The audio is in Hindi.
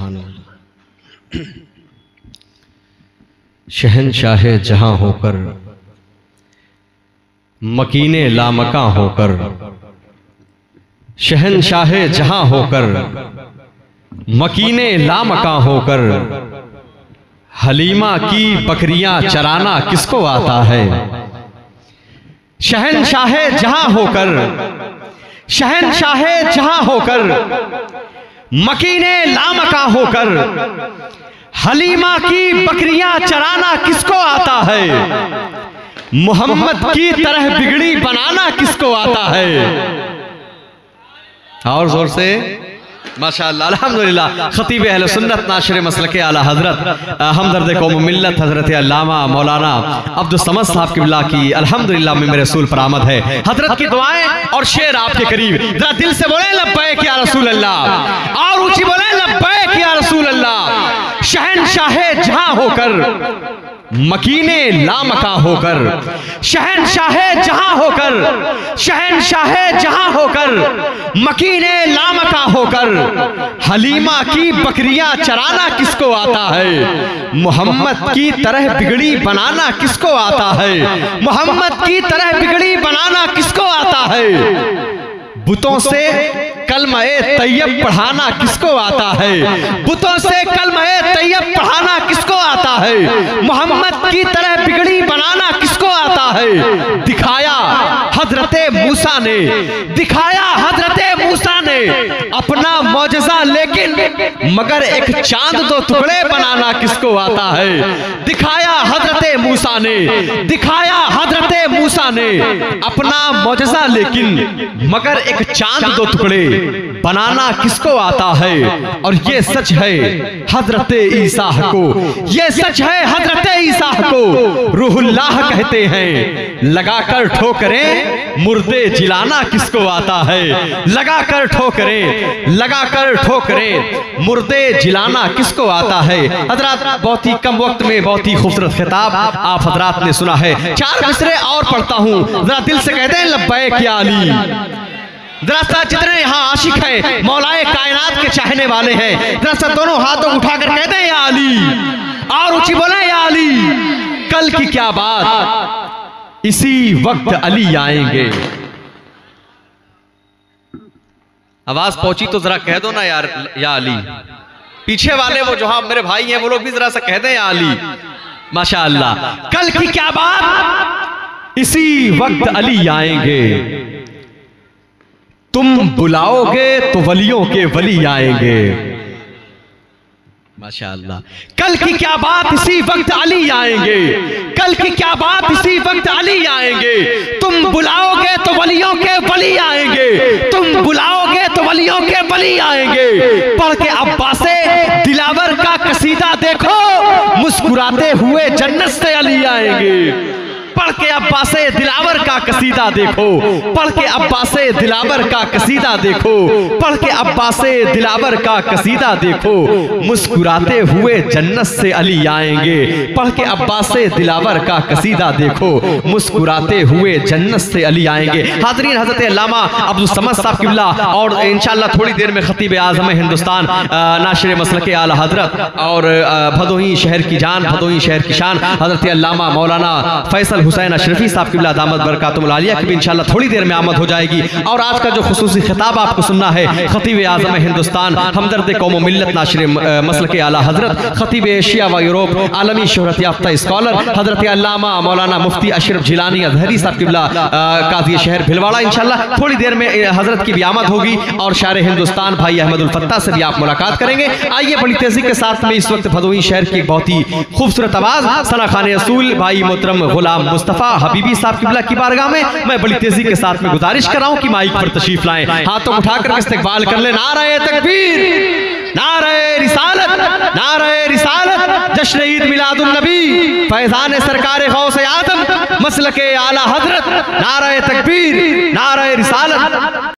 सुभान। शहंशाह जहां होकर, मकीने लामका होकर, शहंशाह जहां होकर, मकीने लामका होकर, हलीमा की बकरियां चराना किसको आता है। शहंशाह जहां होकर, शहंशाह जहां होकर, मकीने लामका होकर, हलीमा की बकरियां चराना किसको आता है। मोहम्मद की तरह बिगड़ी बनाना किसको आता है। और जोर से माशाअल्लाह अल्हम्दुलिल्लाह। खतीब अहले सुन्नत नाशिर मसलके आला हजरत हमदर्द कौम मिल्लत हजरत अल्लामा मौलाना अब्दुल समद साहब किबला की अल्हम्दुलिल्लाह में मेरे रसूल पर आमद है। हजरत की दुआएं और शेर आपके करीब, जरा दिल से बोले लब्बैक या रसूल अल्लाह, और ऊंची बोले लब्बैक या रसूल अल्लाह। शहंशाह जहां होकर, मकीने लामका होकर, शहंशाह जहां होकर, शहंशाह जहां होकर, मकीने लामका होकर, हलीमा की बकरियां चराना किसको आता है। मोहम्मद की तरह बिगड़ी बनाना किसको आता है। मोहम्मद की तरह बिगड़ी बनाना किसको आता है। बुतों से कलमा-ए तैयब पढ़ाना किसको आता है। बुतों से कलमा-ए तैयब पढ़ाना किसको आता है। मोहम्मद की तरह बिगड़ी बनाना किसको आता है। दिखाया हजरते मूसा ने, दिखाया हजरते मूसा ने अपना मौजज़ा, लेकिन मगर एक चांद दो टुकड़े बनाना किसको आता है। दिखाया हजरते मूसा ने, दिखाया हजरते मूसा ने अपना मौजज़ा, लेकिन मगर एक चांद दो टुकड़े बनाना किसको आता है। और ये सच है हजरत ईसा को, ये सच है हजरत ईसा को रूहुल्लाह कहते हैं। लगाकर ठोकरें मुर्दे जिलाना किसको आता है। लगाकर ठोकरें, लगाकर ठोकरें मुर्दे जिलाना किसको आता है। हजरात बहुत ही कम वक्त में बहुत ही खूबसूरत खिताब आप हजरात ने सुना है। 4 मिसरे और पढ़ता हूं, जरा दिल से कहते हैं लब्बैक या अली। दरअसल जितने यहाँ आशिक हैं, मौलाए कायनात के चाहने वाले हैं, दरअसल दोनों हाथों उठाकर कहते हैं या अली, और ऊंची बोले या अली। कल की क्या बात, इसी वक्त अली आएंगे। आवाज पहुंची तो जरा कह दो ना यार या अली। पीछे वाले वो जो हाँ मेरे भाई हैं वो लोग भी जरा सा कह दें या अली। माशाअल्लाह। कल की क्या बात, इसी वक्त अली आएंगे। तुम बुलाओगे तो वलियों के वली आएंगे। माशाअल्लाह। कल की क्या बात, इसी वक्त अली आएंगे। कल की क्या बात, इसी वक्त अली आएंगे। तुम बुलाओगे तो वलियों के वली आएंगे। तुम बुलाओगे तो वलियों के वली आएंगे। पढ़ के अब्बासे दिलावर का कसीदा देखो, मुस्कुराते हुए जन्नत से अली आएंगे। पढ़ के अब्बासे दिलावर का कसीदा देखो, पढ़ के अब्बासे दिलावर का कसीदा देखो, पढ़ के अब्बासे दिलावर का कसीदा देखो, मुस्कुराते हुए जन्नत से अली आएंगे। पढ़ के अब्बासे दिलावर का कसीदा देखो, मुस्कुराते हुए जन्नत से अली आएंगे। हाज़रीन, हज़रत अल्लामा अब्दुल समद साहब किबला और इंशाअल्लाह थोड़ी देर में खतीब आज़म हिंदुस्तान नाशिर मसलके आला हजरत और भदोही शहर की जान, भदोही शहर की शान हज़रत अल्लामा मौलाना फैसल हुसैन अशरफी साहब किबला दामद बरकातुहुल आलिया की भी इंशाअल्लाह थोड़ी देर में आमद हो जाएगी। और आज का जो खुसूसी खिताब आपको सुनना है, खतीब आज़म हिंदुस्तान हमदर्द कौम मिल्लत नाशिर मसलके आला हजरत, खतीब एशिया व यूरोप, आलमी शोहरत याफ्ता स्कॉलर हजरत अल्लामा मौलाना मुफ्ती अशरफ जिलानी अजहरी साहब किबला काज़ी शहर भिलवाड़ा, इंशाअल्लाह थोड़ी देर में हजरत की भी आमद होगी। और शायर हिंदुस्तान भाई अहमदुल फत्ता से भी आप मुलाकात करेंगे। आइए बड़ी तेजी के साथ में इस वक्त भदोही शहर की बहुत ही खूबसूरत आवाज सना खाने असूल भाई मोहतरम गुलाम मुस्तफ़ा हबीबी साहब किबला की बारगाह में मैं बड़ी तेजी के साथ में गुजारिश कर रहा हूं कि माइक पर तशरीफ लाएं, हाथों उठाकर इस्तकबाल कर ले। नारे तकबीर, नारे रिसालत, नारे रिसालत, जश्न ईद मिलादुन नबी, फैज़ान सरकार गौस आदम, मसलके आला हजरत, नारे तकबीर, नारे रिसालत।